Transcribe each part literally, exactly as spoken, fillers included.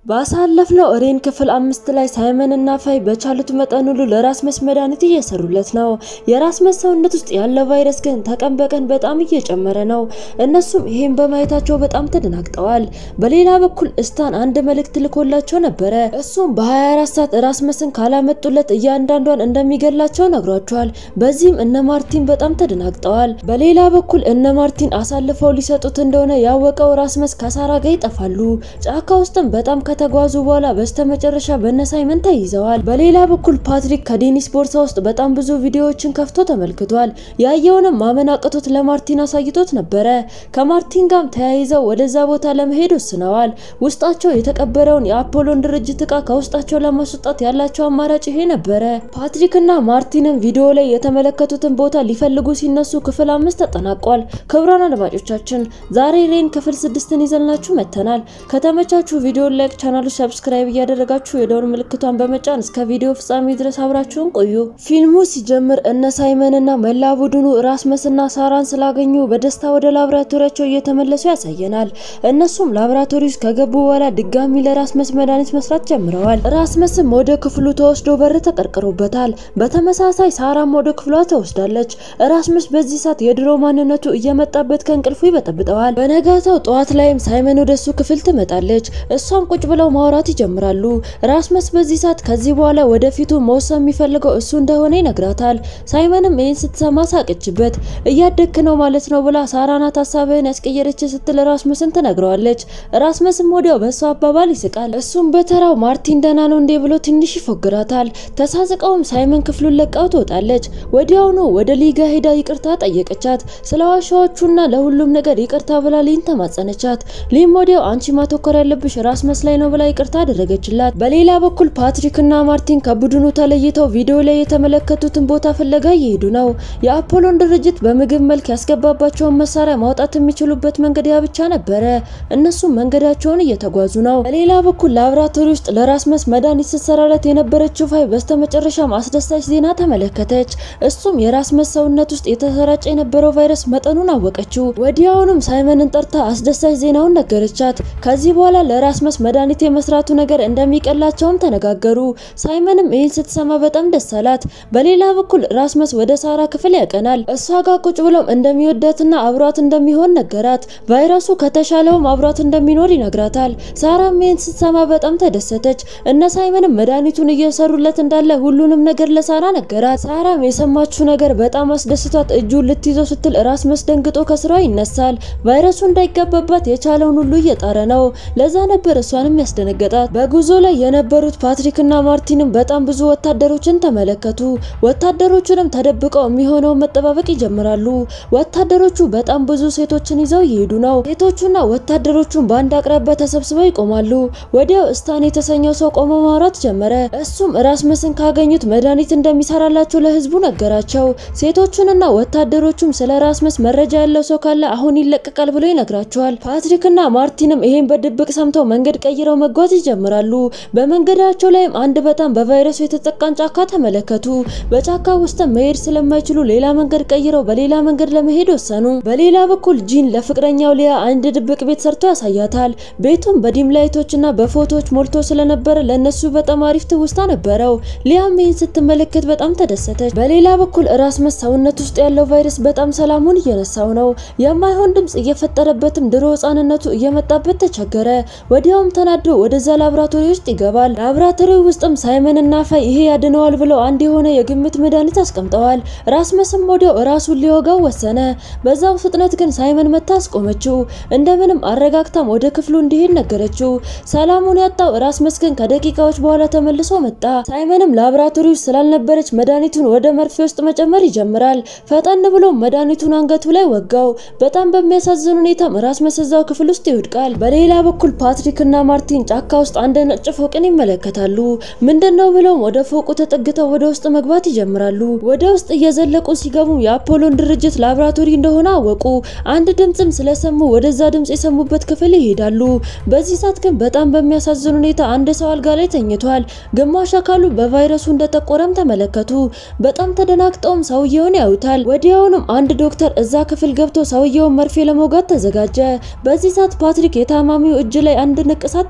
ባሳለፍነው ሬን ክፍል አምስት ላይ ሳይመን እና ፋይ በቻሉት መጠን ሁሉ ለራስመስ መድኃኒት እየሰሩለት ነው። የራስመስ ሰውነት ውስጥ ያለው ቫይረስ ግን ተቀን በቀን በጣም እየጨመረ ነው። እነሱም ይሄን በማየታቸው በጣም ተደናግጠዋል። በሌላ በኩል እስታን አንድ መልእክት ልኮላቸው ነበረ። እሱም በ24 ሰዓት ራስመስን ካላመጡለት እያንዳንዷን እንደሚገላቸው ነግሯቸዋል። በዚህም እነ ማርቲን በጣም ተደናግጠዋል። በሌላ በኩል እነ ማርቲን አሳልፈው ሊሰጡት እንደሆነ ያወቀው ራስመስ ከሳራ ጋር ይጠፋሉ። ጫካ ውስጥም በጣም ከተጓዙ በኋላ በስተመጨረሻ በነሳይመን ተይዘዋል። በሌላ በኩል ፓትሪክ ከዴኒስ ቦርሳ ውስጥ በጣም ብዙ ቪዲዮዎችን ከፍቶ ተመልክቷል። ያየውንም ማመን አቅቶት ለማርቲን አሳይቶት ነበረ። ከማርቲን ጋርም ተያይዘው ወደዛ ቦታ ለመሄድ ወስነዋል። ውስጣቸው የተቀበረውን የአፖሎን ድርጅት ዕቃ ከውስጣቸው ለማስወጣት ያላቸው አማራጭ ይሄ ነበረ። ፓትሪክና ማርቲንም ቪዲዮ ላይ የተመለከቱትን ቦታ ሊፈልጉ ሲነሱ ክፍል አምስት ተጠናቋል። ክቡራን አድማጮቻችን ዛሬ ሬን ክፍል ስድስትን ይዘንላችሁ መተናል። ከተመቻችሁ ቪዲዮ ላይክ ቻናሉ ሰብስክራይብ እያደረጋችሁ የደወል ምልክቷን በመጫን እስከ ቪዲዮ ፍጻሜ ድረስ አብራችሁን ቆዩ። ፊልሙ ሲጀምር እነ ሳይመን እና መላ ቡድኑ ራስመስና ሳራን ስላገኙ በደስታ ወደ ላብራቶሪያቸው እየተመለሱ ያሳየናል። እነሱም ላብራቶሪ ውስጥ ከገቡ በኋላ ድጋሚ ለራስመስ መድኃኒት መስራት ጀምረዋል። ራስመስም ወደ ክፍሉ ተወስዶ በር ተቀርቅሮበታል። በተመሳሳይ ሳራም ወደ ክፍሏ ተወስዳለች። ራስመስ በዚህ ሰዓት የድሮ ማንነቱ እየመጣበት ከእንቅልፉ ይበጠብጠዋል። በነጋታው ጠዋት ላይም ሳይመን ወደሱ ክፍል ትመጣለች። እሷም ቁጭ ብለው ማውራት ይጀምራሉ። ራስመስ በዚህ ሰዓት ከዚህ በኋላ ወደፊቱ መውሰን የሚፈልገው እሱ እንደሆነ ይነግራታል። ሳይመንም ይህን ስትሰማ ሳቀችበት። እያደግክ ነው ማለት ነው ብላ ሳራና ሐሳብህን ያስቀየረች ስትል ራስመስን ትነግረዋለች። ራስመስም ወዲያው በሷ አባባል ይስቃል። እሱም በተራው ማርቲን ደህና ነው እንዴ ብሎ ትንሽ ይፎግራታል። ተሳስቀውም ሳይመን ክፍሉን ለቃው ትወጣለች። ወዲያውኑ ወደ ሊጋ ሄዳ ይቅርታ ጠየቀቻት። ስለዋሻዎቹና ለሁሉም ነገር ይቅርታ ብላ ሊን ተማጸነቻት። ሊም ወዲያው አንቺ ማተኮር ያለብሽ ራስመስ ላይ ነው ብላ ይቅርታ አደረገችላት። በሌላ በኩል ፓትሪክ እና ማርቲን ከቡድኑ ተለይተው ቪዲዮ ላይ የተመለከቱትን ቦታ ፍለጋ እየሄዱ ነው። የአፖሎን ድርጅት በምግብ መልክ ያስገባባቸውን መሳሪያ ማውጣት የሚችሉበት መንገድ ያ ብቻ ነበረ። እነሱም መንገዳቸውን እየተጓዙ ነው። በሌላ በኩል ላብራቶሪ ውስጥ ለራስመስ መድኃኒት ስትሰራለት የነበረችው ፋይ በስተመጨረሻም አስደሳች ዜና ተመለከተች። እሱም የራስመስ ሰውነት ውስጥ የተሰራጨ የነበረው ቫይረስ መጠኑን አወቀችው። ወዲያውኑም ሳይመንን ጠርታ አስደሳች ዜናውን ነገረቻት። ከዚህ በኋላ ለራስመስ መድኃኒት የመስራቱ ነገር እንደሚቀላቸውም ተነጋገሩ። ሳይመንም ይህን ስትሰማ በጣም ደስ አላት። በሌላ በኩል ራስመስ ወደ ሳራ ክፍል ያቀናል። እሷ ጋር ቁጭ ብሎም እንደሚወዳትና አብሯት እንደሚሆን ነገራት። ቫይረሱ ከተሻለውም አብሯት እንደሚኖር ይነግራታል። ሳራም ይህን ስትሰማ በጣም ተደሰተች። እነ ሳይመንም መድኃኒቱን እየሰሩለት እንዳለ ሁሉንም ነገር ለሳራ ነገራት። ሳራም የሰማችው ነገር በጣም አስደስቷት እጁን ልትይዘው ስትል ራስመስ ደንግጦ ከስራው ይነሳል። ቫይረሱ እንዳይገባባት የቻለውን ሁሉ እየጣረ ነው። ለዛ ነበር እሷንም ያስደነገጣት። በጉዞ ላይ የነበሩት ፓትሪክ እና ማርቲንም በጣም ብዙ ወታደሮችን ተመለከቱ። ወታደሮቹንም ተደብቀው የሚሆነው መጠባበቅ ይጀምራሉ። ወታደሮቹ በጣም ብዙ ሴቶችን ይዘው ይሄዱ ነው። ሴቶቹና ወታደሮቹን በአንድ አቅራቢያ ተሰብስበው ይቆማሉ። ወዲያው እስታን የተሰኘው ሰው ቆሞ ማውራት ጀመረ። እሱም ራስመስን ካገኙት መድኃኒት እንደሚሰራላቸው ለህዝቡ ነገራቸው። ሴቶቹንና ወታደሮቹም ስለ ራስመስ መረጃ ያለው ሰው ካለ አሁን ይለቀቃል ብሎ ይነግራቸዋል። ፓትሪክ እና ማርቲንም ይሄን በድብቅ ሰምተው መንገድ ቀይረው መጓዝ ይጀምራሉ። በመንገዳቸው ላይም አንድ በጣም በቫይረሱ የተጠቃን ጫካ ተመለከቱ። በጫካ ውስጥ መሄድ ስለማይችሉ ሌላ መንገድ ቀይረው በሌላ መንገድ ለመሄድ ወሰኑ። በሌላ በኩል ጂን ለፍቅረኛው ሊያ አንድ ድብቅ ቤት ሰርቶ ያሳያታል። ቤቱም በዲም ላይቶችና በፎቶዎች ሞልቶ ስለነበረ ለነሱ በጣም አሪፍ ትውስታ ነበረው። ሊያም ይህን ስትመለከት በጣም ተደሰተች። በሌላ በኩል ራስመስ ሰውነት ውስጥ ያለው ቫይረስ በጣም ሰላሙን እየነሳው ነው። የማይሆን ድምጽ እየፈጠረበትም ድሮ ህፃንነቱ እየመጣበት ተቸገረ። ወዲያውም ተናዶ ወደዛ ላብራቶሪ ውስጥ ይገባል። ላብራቶሪ ውስጥም ሳይመን እና ፋይ ይሄ ያድነዋል ብለው አንድ የሆነ የግምት መድኃኒት አስቀምጠዋል። ራስመስም ወዲያው ራሱን ሊወጋው ወሰነ። በዛው ፍጥነት ግን ሳይመን መታ አስቆመችው። እንደምንም አረጋግታም ወደ ክፍሉ እንዲሄድ ነገረችው። ሰላሙን ያጣው ራስመስ ግን ከደቂቃዎች በኋላ ተመልሶ መጣ። ሳይመንም ላብራቶሪ ውስጥ ስላልነበረች መድኃኒቱን ወደ መርፌ ውስጥ መጨመር ይጀምራል። ፈጠን ብሎ መድኃኒቱን አንገቱ ላይ ወጋው። በጣም በሚያሳዝን ሁኔታም ራስመስ እዛው ክፍል ውስጥ ይወድቃል። በሌላ በኩል ፓትሪክ እና ማርቲን ጫካ ውስጥ አንድ ነጭ ፎቅን ይመለከታሉ። ምንድነው ብለው ወደ ፎቁ ተጠግተው ወደ ውስጥ መግባት ይጀምራሉ። ወደ ውስጥ እየዘለቁ ሲገቡ የአፖሎን ድርጅት ላብራቶሪ እንደሆነ አወቁ። አንድ ድምጽም ስለሰሙ ወደዛ ድምጽ የሰሙበት ክፍል ይሄዳሉ። በዚህ ሰዓት ግን በጣም በሚያሳዝን ሁኔታ አንድ ሰው አልጋ ላይ ተኝቷል። ግማሽ አካሉ በቫይረሱ እንደተቆረም ተመለከቱ። በጣም ተደናግጠውም ሰውየውን ያዩታል። ወዲያውኑም አንድ ዶክተር እዛ ክፍል ገብቶ ሰውየውን መርፌ ለመውጋት ተዘጋጀ። በዚህ ሰዓት ፓትሪክ የታማሚው እጅ ላይ አንድ ንቅሳት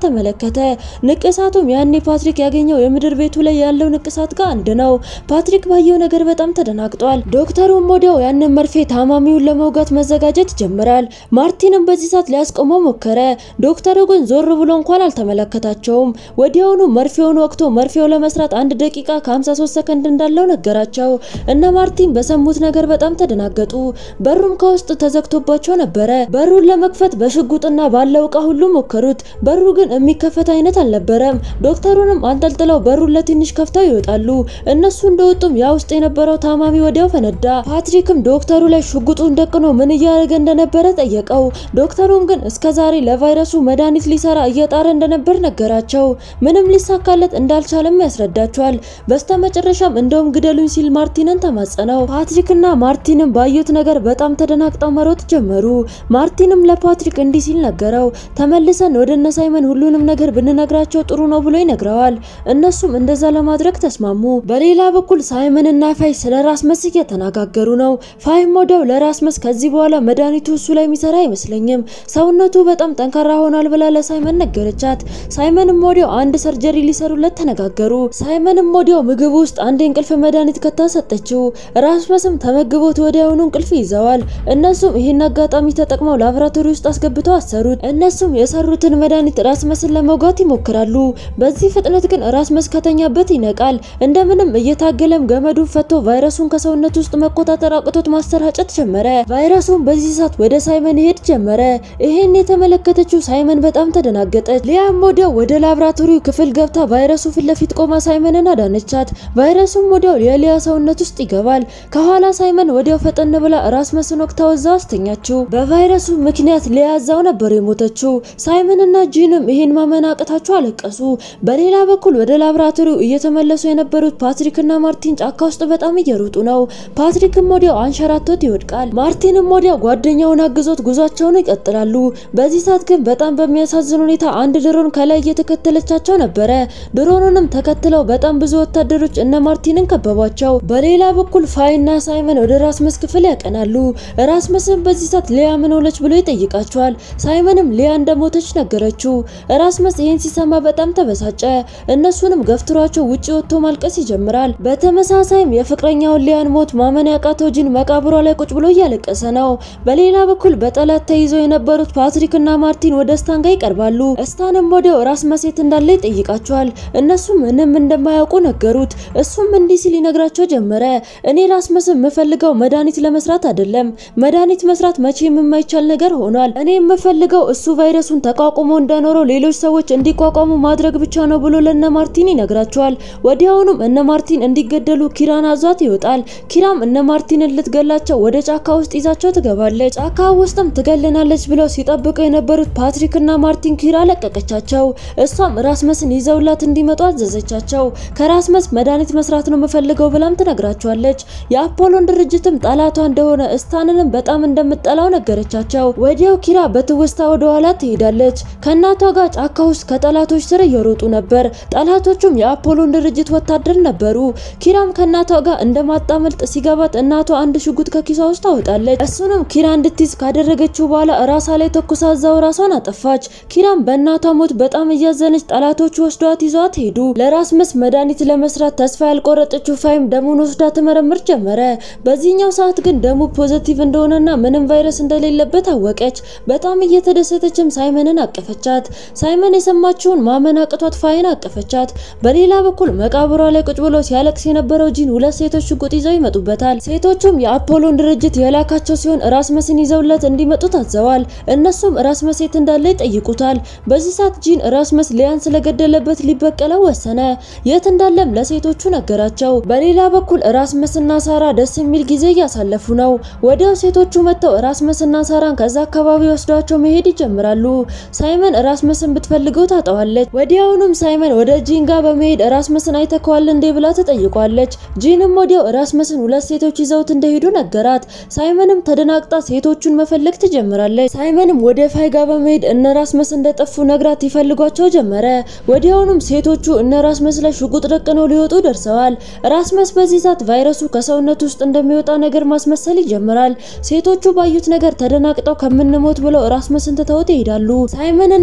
ተመለከተ። ንቅሳቱም ያኔ ፓትሪክ ያገኘው የምድር ቤቱ ላይ ያለው ንቅሳት ጋር አንድ ነው። ፓትሪክ ባየው ነገር በጣም ተደናግጧል። ዶክተሩም ወዲያው ያንን መርፌ ታማሚውን ለመውጋት መዘጋጀት ይጀምራል። ማርቲንም በዚህ ሰዓት ሊያስቆመው ሞከረ። ዶክተሩ ግን ዞር ብሎ እንኳን አልተመለከታቸውም። ወዲያውኑ መርፌውን ወቅቶ መርፌው ለመስራት አንድ ደቂቃ ከ53 ሰከንድ እንዳለው ነገራቸው። እነ ማርቲን በሰሙት ነገር በጣም ተደናገጡ። በሩም ከውስጥ ተዘግቶባቸው ነበረ። በሩን ለመክፈት በሽጉጥና ባለው ዕቃ ሁሉ ሞከሩት። በሩ ግን የሚከፈት አይነት አልነበረም። ዶክተሩንም አንጠልጥለው በሩን ለትንሽ ከፍተው ይወጣሉ። እነሱ እንደወጡም ያ ውስጥ የነበረው ታማሚ ወዲያው ፈነዳ። ፓትሪክም ዶክተሩ ላይ ሽጉጡን ደቅኖ ምን እያደረገ እንደነበረ ጠየቀው። ዶክተሩም ግን እስከዛሬ ለቫይረሱ መድኃኒት ሊሰራ እየጣረ እንደነበር ነገራቸው። ምንም ሊሳካለት እንዳልቻለም ያስረዳቸዋል። በስተመጨረሻም እንደውም ግደሉኝ ሲል ማርቲንን ተማጸነው። ፓትሪክና ማርቲንም ባዩት ነገር በጣም ተደናግጠው መሮጥ ጀመሩ። ማርቲንም ለፓትሪክ እንዲህ ሲል ነገረው። ተመልሰን ወደ እነ ሳይመን ሁሉንም ነገር ብንነግራቸው ጥሩ ነው ብሎ ይነግረዋል። እነሱም እንደዛ ለማድረግ ተስማሙ። በሌላ በኩል ሳይመን እና ፋይ ስለ ራስመስ እየተነጋገሩ ነው። ፋይ ወዲያው ለራስመስ ከዚህ በኋላ መድኃኒቱ እሱ ላይ የሚሰራ አይመስለኝም፣ ሰውነቱ በጣም ጠንካራ ሆኗል ብላ ለሳይመን ነገረቻት። ሳይመንም ወዲያው አንድ ሰርጀሪ ሊሰሩለት ተነጋገሩ። ሳይመንም ወዲያው ምግብ ውስጥ አንድ እንቅልፍ መድኃኒት ከታሰጠችው። ራስመስም ተመግቦት ወዲያውኑ እንቅልፍ ይዘዋል። እነሱም ይሄን አጋጣሚ ተጠቅመው ላብራቶሪ ውስጥ አስገብተው አሰሩት። እነሱም የሰሩትን መድኃኒት ራስመስን ለመውጋት ይሞክራሉ። በዚህ ፍጥነት ግን ራስመስ ከተኛበት ይነቃል። እንደምንም እየታገለም ገመዱን ፈቶ ቫይረሱን ከሰውነት ውስጥ መቆጣጠር አቅቶት ማስተራጨት ጀመረ። ቫይረሱን በዚህ ሰዓት ወደ ሳይመን ሄድ ጀመረ። ይሄን የተመለከተችው ሳይመን በጣም ተደናገጠች። ሊያም ወዲያው ወደ ላብራቶሪው ክፍል ገብታ ቫይረሱ ፊት ለፊት ቆማ ሳይመንን አዳነቻት። ቫይረሱም ወዲያው የሊያ ሰውነት ውስጥ ይገባል። ከኋላ ሳይመን ወዲያው ፈጠን ብላ ራስመስን ወቅታ ወዛው አስተኛችው። በቫይረሱ ምክንያት ሊያ እዛው ነበር የሞተችው። ሳይመንና ጂንም ይሄን ማመን አቅታቸው አለቀሱ። በሌላ በኩል ወደ ላብራቶሪው እየተመለሱ የነበሩት ፓትሪክና ማርቲን ጫካ ውስጥ በጣም እየሮጡ ነው። ፓትሪክም ወዲያው አንሸራቶት ይወድቃል። ማርቲንም ወዲያው ጓደኛውን አግዞት ጉዟቸውን ይቀጥላሉ። በዚህ ሰዓት ግን በጣም በሚያሳዝን ሁኔታ አንድ ድሮን ከላይ እየተከተለቻቸው ነበረ። ድሮኑንም ተከትለው በጣም ብዙ ወታደሮች እነ ማርቲንን ከበቧቸው። በሌላ በኩል ፋይና ሳይመን ወደ ራስመስ ክፍል ያቀናሉ። ራስመስም በዚህ ሰዓት ሊያ ምን ሆነች ብሎ ይጠይቃቸዋል። ሳይመንም ሊያ እንደሞተች ነገረችው። ራስመስ ይሄን ሲሰማ በጣም ተበሳጨ። እነሱንም ገፍትሯቸው ውጪ ወጥቶ ማልቀስ ይጀምራል። በተመሳሳይም የፍቅረኛውን ሊያን ሞት ማመን ያቃተው ጂን መቃብሯ ላይ ቁጭ ብሎ እያለቀሰ ነው። በሌላ በኩል በጠላት ተይዘው የነበሩት ፓትሪክና ማርቲን ወደ ስታን ጋር ይቀርባሉ። ስታንም ወዲያው ራስመስ የት እንዳለ ይጠይቃቸዋል። እነሱም ምንም እንደማያውቁ ነገሩት። እሱም እንዲህ ሲል ይነግራቸው ጀመረ። እኔ ራስመስም የምፈልገው መድኃኒት ለመስራት አይደለም። መድኃኒት መስራት መቼም የማይቻል ነገር ሆኗል። እኔ የምፈልገው እሱ ቫይረሱን ተቋቁሞ እንደኖረው ሌሎች ሰዎች እንዲቋቋሙ ማድረግ ብቻ ነው ብሎ ለነ ማርቲን ይነግራቸዋል። ወዲያውኑም እነ ማርቲን እንዲገደሉ ኪራን አዟት ይወጣል። ኪራም እነ ማርቲንን ልትገላቸው ወደ ጫካ ውስጥ ይዛቸው ትገባለች። ጫካ ውስጥም ትገለናለች ብለው ሲጠብቁ የነበሩት ፓትሪክና ማርቲን ኪራ ለቀቀቻቸው። እሷም ራስመስን ይዘውላት እንዲመጡ አዘዘቻቸው። ከራስመስ መድኃኒት መስራት ነው የምፈልገው ብላም ትነግራቸዋለች። የአፖሎን ድርጅትም ጠላቷ እንደሆነ ስታንንም በጣም እንደምትጠላው ነገረቻቸው። ወዲያው ኪራ በትውስታ ወደ ኋላ ትሄዳለች። ከእናቷ ጋር ጫካ ውስጥ ከጠላቶች ስር እየሮጡ ነበር። ጠላቶቹም የአፖሎን ድርጅት ወታደር ነበሩ። ኪራም ከእናቷ ጋር እንደማጣመልጥ ሲገባት እናቷ አንድ ሽጉጥ ከኪሷ ውስጥ አወጣለች። እሱንም ኪራ እንድትይዝ ካደረገችው በኋላ ራሷ ላይ ተኩሳ እዛው ራሷን አጠፋች። ኪራም በእናቷ ሞት በጣም እያዘነች ጠላቶቹ ወስዷት ይዟት ሄዱ። ለራስመስ መድኃኒት ለመስራት ተስፋ ያልቆረጠችው ፋይም ደሙን ወስዳ ትመረምር ጀመረ። በዚህኛው ሰዓት ግን ደሙ ፖዚቲቭ እንደሆነና ምንም ቫይረስ እንደሌለበት አወቀች። በጣም እየተደሰተችም ሳይመንን አቀፈቻት። ሳይመን የሰማችውን ማመን አቅቷት ፋይን አቀፈቻት። በሌላ በኩል መቃብሯ ላይ ቁጭ ብሎ ሲያለቅስ የነበረው ጂን ሁለት ሴቶች ሽጉጥ ይዘው ይመጡበታል። ሴቶቹም የአፖሎን ድርጅት የላካቸው ሲሆን ራስመስን ይዘውለት እንዲመጡ ታዘዋል። እነሱም ራስመስ የት እንዳለ ይጠይቁታል። በዚህ ሰዓት ጂን ራስመስ ሊያን ስለገደለበት ሊበቀለው ወሰነ። የት እንዳለም ለሴቶቹ ነገራቸው። በሌላ በኩል ራስመስና ሳራ ደስ የሚል ጊዜ እያሳለፉ ነው። ወዲያው ሴቶቹ መጥተው ራስመስና ሳራን ከዛ አካባቢ ወስዷቸው መሄድ ይጀምራሉ። ሳይመን ራስመስን ብትፈልገው ታጣዋለች። ወዲያውኑም ሳይመን ወደ ጂን ጋር በመሄድ ራስመስን አይተከዋል እንዴ ብላ ተጠይቋለች። ጂንም ወዲያው ራስመስን ሁለት ሴቶች ይዘውት እንደሄዱ ነገራት። ሳይመንም ተደናቅጣ ሴቶቹን መፈለግ ትጀምራለች። ሳይመንም ወደ ፋይ ጋር በመሄድ እነ ራስመስ እንደጠፉ ነግራት ይፈልጓቸው ጀመረ። ወዲያውኑም ሴቶቹ እነ ራስመስ ላይ ሽጉጥ ደቅነው ሊወጡ ደርሰዋል። ራስመስ በዚህ ሰዓት ቫይረሱ ከሰውነት ውስጥ እንደሚወጣ ነገር ማስመሰል ይጀምራል። ሴቶቹ ባዩት ነገር ተደናቅጠው ከምንሞት ብለው ራስመስን ትተውት ይሄዳሉ። ሳይመንና ፋይም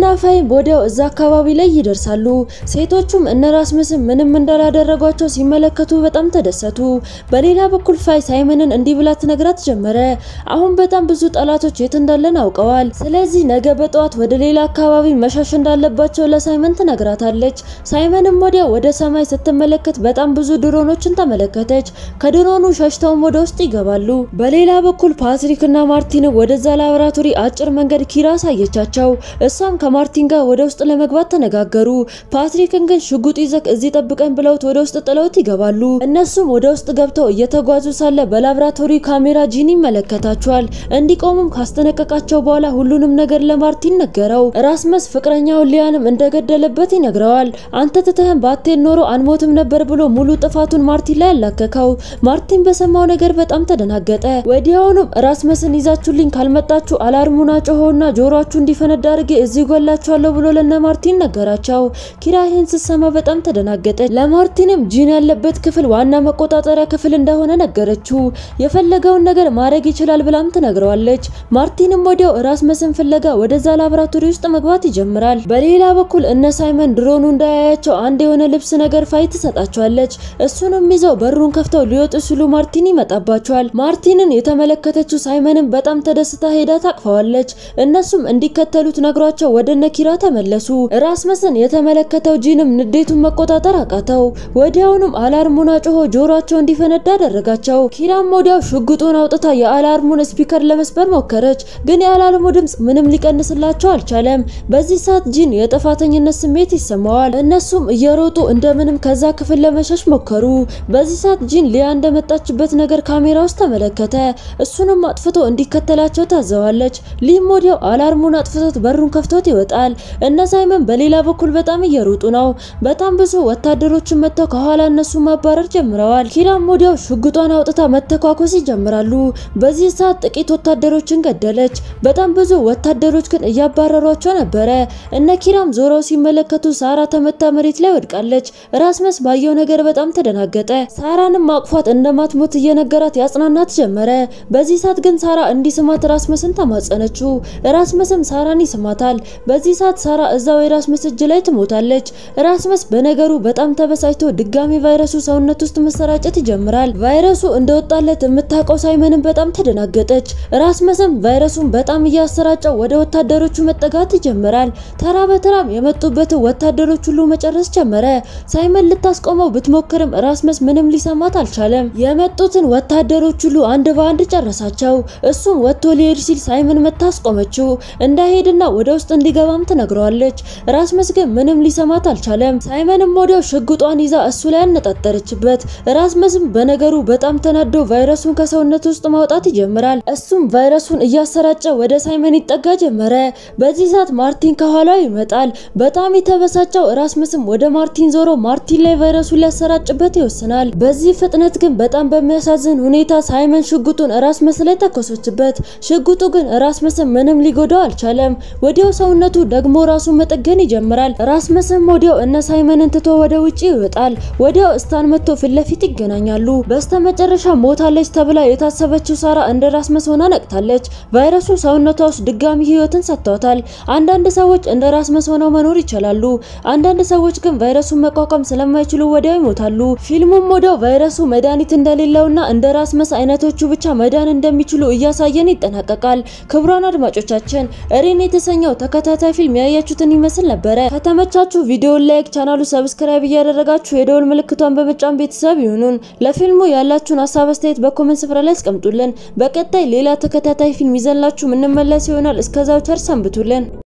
ወዲያው እዛ አካባቢ ላይ ይደርሳሉ። ሴቶቹም እነ ራስመስም ምንም እንዳላደረጓቸው ሲመለከቱ በጣም ተደሰቱ። በሌላ በኩል ፋይ ሳይመንን እንዲህ ብላ ትነግራት ጀመረ። አሁን በጣም ብዙ ጠላቶች የት እንዳለን አውቀዋል። ስለዚህ ነገ በጠዋት ወደ ሌላ አካባቢ መሻሽ እንዳለባቸው ለሳይመን ትነግራታለች። ሳይመንም ወዲያው ወደ ሰማይ ስትመለከት በጣም ብዙ ድሮኖችን ተመለከተች። ከድሮኑ ሸሽተውም ወደ ውስጥ ይገባሉ። በሌላ በኩል ፓትሪክ እና ማርቲን ወደዛ ላብራቶሪ አጭር መንገድ ኪራ አሳየቻቸው። እሷም ከማርቲን ጋር ወደ ውስጥ ለመግባት ተነጋገሩ። ፓትሪክን ግን ሽጉጥ ይዘክ እዚህ ጠብቀን ብለውት ወደ ውስጥ ጥለውት ይገባሉ። እነሱም ወደ ውስጥ ገብተው እየተጓዙ ሳለ በላብራቶሪ ካሜራ ጂን ይመለከታቸዋል። እንዲቆሙም ካስተነቀቃቸው በኋላ ሁሉንም ነገር ለማርቲን ነገረው። ራስመስ ፍቅረኛው ሊያንም እንደገደለበት ይነግረዋል። አንተ ትተህም ባትሄድ ኖሮ አንሞትም ነበር ብሎ ሙሉ ጥፋቱን ማርቲን ላይ ያላከከው። ማርቲን በሰማው ነገር በጣም ተደናገጠ። ወዲያውኑም ራስመስን ይዛችሁልኝ ካልመጣችሁ አላርሙን አጮኸውና ጆሮአችሁ እንዲፈነዳ አድርጌ እዚህ ጎላችኋለሁ ብሎ ለነ ማርቲን ነገራቸው። ኪራ ይህን ስትሰማ በጣም ተደናገጠች። ለማርቲንም ጂን ያለበት ክፍል ዋና መቆጣጠሪያ ክፍል እንደሆነ ነገረችው። የፈለገውን ነገር ማድረግ ይችላል ብላም ትነግረዋለች። ማርቲንም ወዲያው ራስመስን ፍለጋ ወደዛ ላብራቶሪ ውስጥ መግባት ይጀምራል። በሌላ በኩል እነ ሳይመን ድሮኑ እንዳያያቸው አንድ የሆነ ልብስ ነገር ፋይ ትሰጣቸዋለች። እሱንም ይዘው በሩን ከፍተው ሊወጡ ሲሉ ማርቲን ይመጣባቸዋል። ማርቲንን የተመለከተችው ሳይመንን በጣም ተደስታ ሄዳ ታቅፈዋለች። እነሱም እንዲከተሉት ነግሯቸው ወደ ነኪራ ተመለሱ። ራስመስን የተመለከተው ጂንም ንዴቱን መቆጣጠር አቃተው። ወዲያውኑም አላርሙን አጮሆ ጆሮአቸው እንዲፈነዳ አደረጋቸው። ኪራም ወዲያው ሽጉጡን አውጥታ የአላርሙን ስፒከር ለመስበር ሞከረች፣ ግን የአላርሙ ድምጽ ምንም ሊቀንስላቸው አልቻለም። በዚህ ሰዓት ጂን የጥፋተኝነት ስሜት ይሰማዋል። እነሱም እየሮጡ እንደምንም ከዛ ክፍል ለመሸሽ ሞከሩ። በዚህ ሰዓት ጂን ሊያ እንደመጣችበት ነገር ካሜራ ውስጥ ተመለከተ። እሱንም አጥፍቶ እንዲከተላቸው ታዘዋለች። ሊም ወዲያው አላርሙን አጥፍቶት በሩን ከፍቶት ይወጣል። እነ ሳይመን በሌላ በኩል በጣም እየሮጡ ነው። በጣም ብዙ ወታደሮችን መተው ከኋላ እነሱ ማባረር ጀምረዋል። ኪራም ወዲያው ሽጉጧን አውጥታ መተኳኮስ ይጀምራሉ። በዚህ ሰዓት ጥቂት ወታደሮችን ገደለች። በጣም ብዙ ወታደሮች ግን እያባረሯቸው ነበረ። እነ ኪራም ዞረው ሲመለከቱ ሳራ ተመታ መሬት ላይ ወድቃለች። ራስመስ ባየው ነገር በጣም ተደናገጠ። ሳራንም ማቅፏት እንደማትሞት እየነገራት ያጽናናት ጀመረ። በዚህ ሰዓት ግን ሳራ እንዲስማት ራስመስን ተማጸነችው። ራስመስም ሳራን ይስማታል። በዚህ ሰዓት ሳራ እዛው የራስመስ እጅ ላይ ትሞታለች። ራስመስ በነገሩ በጣም ተበሳጭቶ ድጋሚ ቫይረሱ ሰውነት ውስጥ መሰራጨት ይጀምራል። ቫይረሱ እንደወጣለት የምታውቀው ሳይመንን በጣም ተደናገጠች። ራስመስም ቫይረሱን በጣም እያሰራጨው ወደ ወታደሮቹ መጠጋት ይጀምራል። ተራ በተራም የመጡበት ወታደሮች ሁሉ መጨረስ ጀመረ። ሳይመን ልታስቆመው ብትሞክርም ራስመስ ምንም ሊሰማት አልቻለም። የመጡትን ወታደሮች ሁሉ አንድ በአንድ ጨረሳቸው። እሱም ወጥቶ ሊሄድ ሲል ሳይመን መታስቆመችው። እንዳይሄድና ወደ ውስጥ እንዲገባም ትነግረዋለች። ራስመስ ግን ምንም ሊሰማት አልቻለም። ሳይመንም ወዲያው ሽጉጧን ይዛ እሱ ላይ አነጣጠረችበት። ራስመስም በነገሩ በጣም ተናዶ ቫይረሱን ከሰውነት ውስጥ ማውጣት ይጀምራል። እሱም ቫይረሱን እያሰራጨ ወደ ሳይመን ይጠጋ ጀመረ። በዚህ ሰዓት ማርቲን ከኋላው ይመጣል። በጣም የተበሳጨው ራስመስም ወደ ማርቲን ዞሮ ማርቲን ላይ ቫይረሱን ሊያሰራጭበት ይወስናል። በዚህ ፍጥነት ግን በጣም በሚያሳዝን ሁኔታ ሳይመን ሽጉጡን ራስመስ ላይ ተኮሰችበት። ሽጉጡ ግን ራስመስም ምንም ሊጎዳው አልቻለም። ወዲያው ሰውነቱ ደግሞ ራሱን መጠገን ይጀምራል። ራስመስም ወዲያው እነ ሳይመንን ትቶ ወደ ውጪ ይወጣል። ወዲያው ስታን መጥቶ ፊት ለፊት ይገናኛሉ። በስተመጨረሻ ሞታለች ተብላ የታሰበችው ሳራ እንደ ራስመስ ሆና ነቅታለች። ቫይረሱ ሰውነቷ ውስጥ ድጋሚ ህይወትን ሰጥቷታል። አንዳንድ ሰዎች እንደ ራስመስ ሆነው መኖር ይችላሉ። አንዳንድ ሰዎች ግን ቫይረሱን መቋቋም ስለማይችሉ ወዲያው ይሞታሉ። ፊልሙም ወዲያው ቫይረሱ መድኃኒት እንደሌለውና እንደ ራስመስ አይነቶቹ ብቻ መዳን እንደሚችሉ እያሳየን ይጠናቀቃል። ክቡራን አድማጮቻችን ሬን የተሰኘው ተከታታይ ፊልም ያያችሁትን ይመስል ነበረ። ከተመቻችሁ ቪዲዮውን ላይክ፣ ቻናሉ ሰብስክራይብ እያደረጋችሁ የደወል ምልክቷን በመጫን ቤተሰብ ይሁኑን። ለፊልሙ ያላችሁን ሀሳብ አስተያየት በኮሜንት ስፍራ ላይ አስቀምጡልን። በቀጣይ ሌላ ተከታታይ ፊልም ይዘንላችሁ እንመለስ ይሆናል። እስከዛው ቸር ሰንብቱልን።